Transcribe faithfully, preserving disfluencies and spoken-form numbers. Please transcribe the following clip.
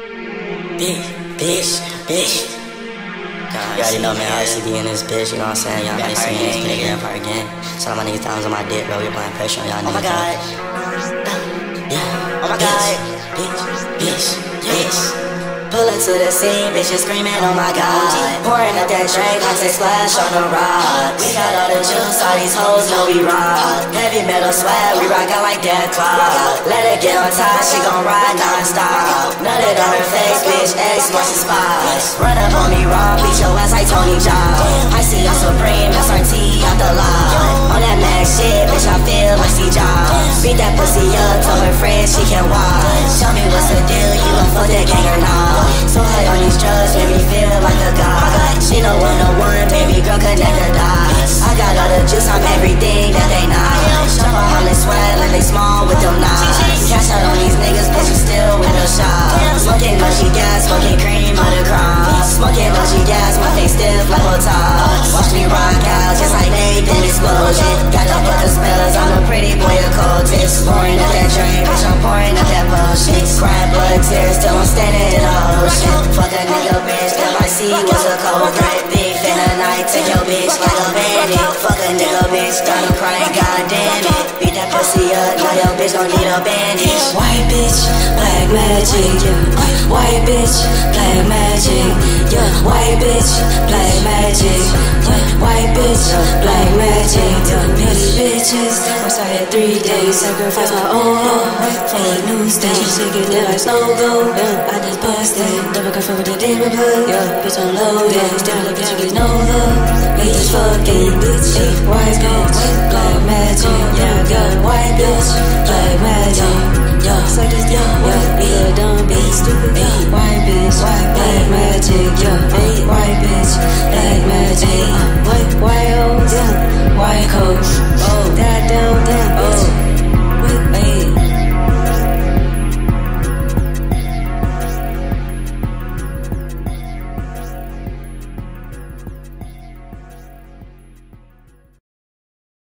Bitch, bitch, bitch. You already know, man, R C B in this bitch, you know what I'm saying? Y'all ain't seen this nigga that part again. Some of my niggas times on my dick, bro. We applying pressure on y'all niggas. Oh my god. Yeah. Oh my god. Bitch, bitch, bitch. Pull up to the scene, bitches screaming, oh my god. Pouring up that drink, I say splash on the rocks. We got all the juice, all these hoes know we rock. Heavy metal swag, we rock out like that clock. Let her get on top, she gon' ride non-stop. Nutted on her face, bitch, X marks the spot. Run up on me raw, beat your ass like Tony Jaa. I see you Supreme, S R T out the lot. On that max shit, bitch, I feel like C Jobs. Beat that pussy up, tell her friend she can watch. Tell me what's the deal, you gon' fuck that gang or not? So high on these drugs, make me feel like a god. She no one on one, baby girl could never die. I got all the juice, I'm everything that they not. Jump on this sweat like they small with them knives. Cash out on these niggas, bitch, you still with no shot. Smoking mushy gas, smoking cream on the crime. Smoking mushy gas, my face stiff like Botox. Watch me rock out just like Nathan Explosion. Got the book of spells, I'm a pretty boy occultist. Pouring up that drink, bitch, I'm pouring up that bullshit. Crying blood tears till I'm standing in the ocean. Fuck a nigga, bitch, M I C was a culprit. Thief in the night, take your bitch like a bandit. Fuck a nigga, bitch, done crying, goddamn it. Beat that pussy up, now your bitch gon' need a bandage. White bitch, black magic, yeah. White bitch, black magic, yeah. White bitch, black magic, yeah. White bitch, black magic, yeah. Petty bitches, I started three days, sacrifice my own heart for a new stage. Shake it down like snow globe, yeah. I just busted, double confirm with the demon blood, yeah. Bitch, I'm loaded, down the bitch, you get no love. We just fucking bitch, yeah. White bitch, black magic, yeah. Yeah, white bitch, black magic, yeah. Suck this, yeah, yeah. Be a dumb bitch, stupid.